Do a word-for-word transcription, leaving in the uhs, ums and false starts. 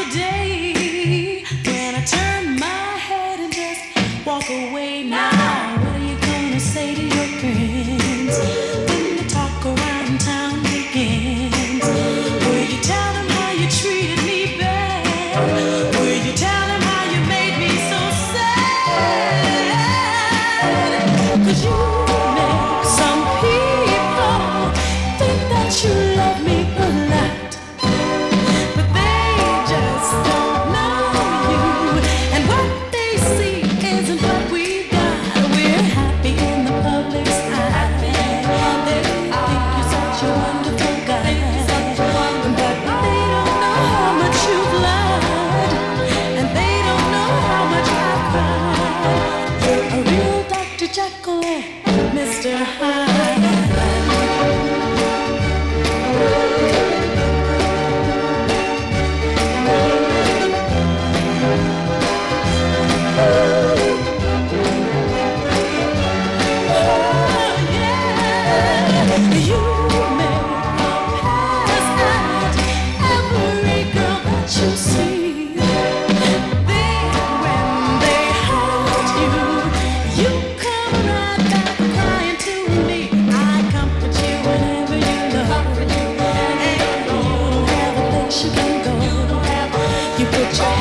day when I turn my head and just walk away now. What are you gonna say to your friends when the talk around town begins? Will you tell them how you treated me bad? Will you tell them how you made me so sad? 'Cause you make some people think that you love me a lot, but they just don't know you, and what they see isn't what we've got. We're happy in the public's eye. They think you're such a wonderful guy, but they don't know how much you've loved, and they don't know how much I've cried. You're a real Doctor Jekyll and Mister Hyde. You make a pass at every girl that you see. Then when they hurt you, you come right back crying to me. I comfort you whenever you love, and you don't have a place you can go. You put your